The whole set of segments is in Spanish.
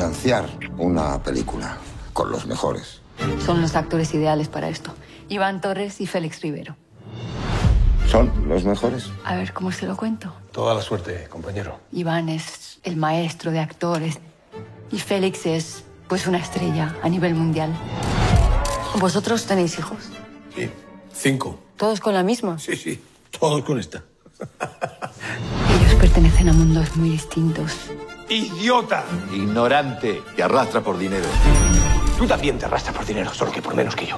financiar una película con los mejores. Son los actores ideales para esto. Iván Torres y Félix Rivero. ¿Son los mejores? A ver, ¿cómo se lo cuento? Toda la suerte, compañero. Iván es el maestro de actores y Félix es, pues, una estrella a nivel mundial. ¿Vosotros tenéis hijos? Sí, 5. ¿Todos con la misma? Sí, todos con esta. Ellos pertenecen a mundos muy distintos. ¡Idiota! Ignorante, que arrastra por dinero. Tú también te arrastras por dinero, solo que por menos que yo.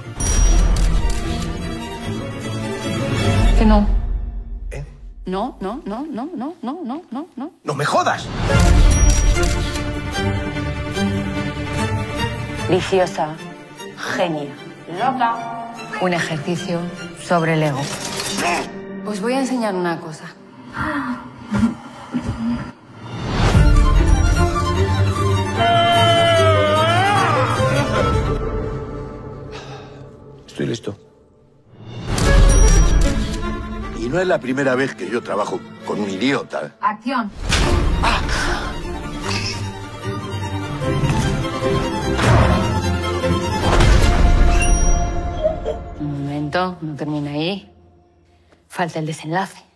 Que no. ¿Eh? No. ¡No me jodas! Viciosa, genia, loca. Un ejercicio sobre el ego. Os voy a enseñar una cosa. Estoy listo. Y no es la primera vez que yo trabajo con un idiota. Acción. Un momento, no termina ahí. Falta el desenlace.